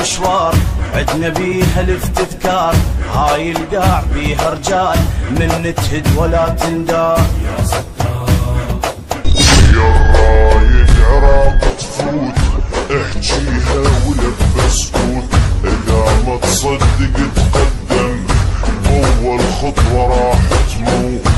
مشوار عدنا بيها الافتذكار، هاي القاع بيها رجال من تهد ولا تندار. يا ستار يا الرايد عراق تفوت احجيها ولبس فوت، اذا ما تصدق تقدم اول خطوة راح تموت.